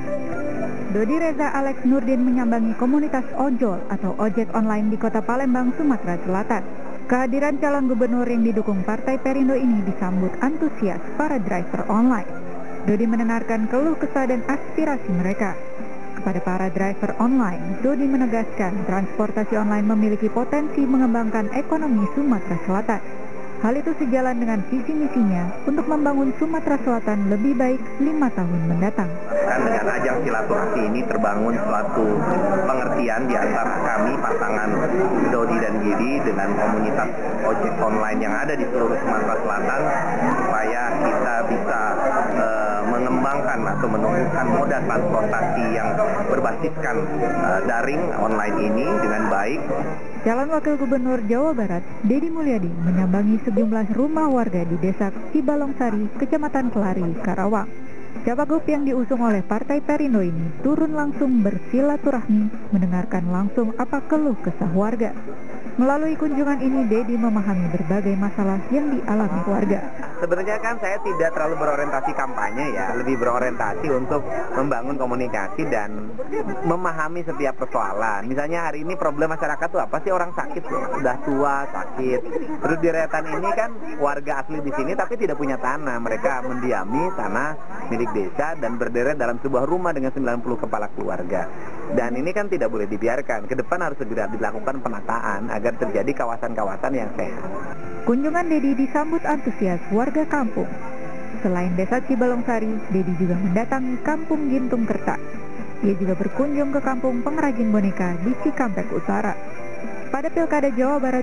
Dodi Reza Alex Nurdin menyambangi komunitas ojol atau ojek online di Kota Palembang, Sumatera Selatan. Kehadiran calon gubernur yang didukung Partai Perindo ini disambut antusias para driver online. Dodi mendengarkan keluh kesah dan aspirasi mereka. Kepada para driver online, Dodi menegaskan transportasi online memiliki potensi mengembangkan ekonomi Sumatera Selatan. Hal itu sejalan dengan visi misinya untuk membangun Sumatera Selatan lebih baik 5 tahun mendatang. Dan dengan ajang silaturahmi ini terbangun suatu pengertian di antara kami pasangan Dodi dan Gidi dengan komunitas ojek online yang ada di seluruh Sumatera Selatan supaya kita bisa mengembangkan atau menumbuhkan moda transportasi yang berbasiskan daring online ini dengan baik. Calon Wakil Gubernur Jawa Barat, Deddy Mulyadi, menyambangi sejumlah rumah warga di Desa Cibalongsari, Kecamatan Kelari, Karawang. Cawagup yang diusung oleh Partai Perindo ini turun langsung bersilaturahmi, mendengarkan langsung apa keluh kesah warga. Melalui kunjungan ini, Deddy memahami berbagai masalah yang dialami warga. Sebenarnya kan saya tidak terlalu berorientasi kampanye ya, lebih berorientasi untuk membangun komunikasi dan memahami setiap persoalan. Misalnya hari ini problem masyarakat tuh apa sih? Orang sakit loh, udah tua, sakit. Terus di Retan ini kan warga asli di sini tapi tidak punya tanah. Mereka mendiami tanah milik desa dan berderet dalam sebuah rumah dengan 90 kepala keluarga. Dan ini kan tidak boleh dibiarkan. Ke depan harus segera dilakukan penataan agar terjadi kawasan-kawasan yang sehat. Kunjungan Deddy disambut antusias warga kampung. Selain Desa Cibalongsari, Deddy juga mendatangi Kampung Gintung Kerta. Ia juga berkunjung ke kampung pengrajin boneka di Cikampek Utara. Pada Pilkada Jawa Barat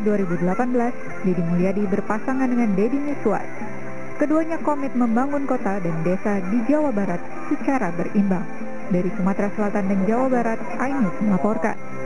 2018, Deddy Mulyadi berpasangan dengan Deddy Miswar. Keduanya komit membangun kota dan desa di Jawa Barat secara berimbang. Dari Sumatera Selatan dan Jawa Barat, Ainus melaporkan.